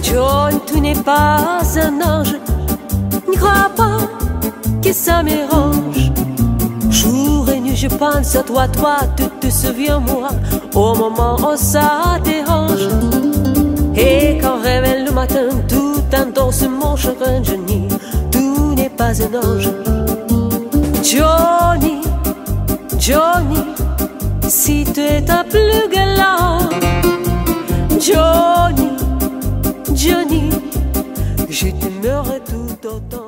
John, tu n'es pas un ange, n'y crois pas que ça m'érange. Jour et nuit je pense à toi, tu te souviens moi, au moment où ça dérange. Et quand révèle le matin, tout endosse mon chagrin, je nie, tout n'est pas un ange. Johnny, Johnny, si tu es ta plus galant. Johnny, Johnny, je t'aimerai tout autant.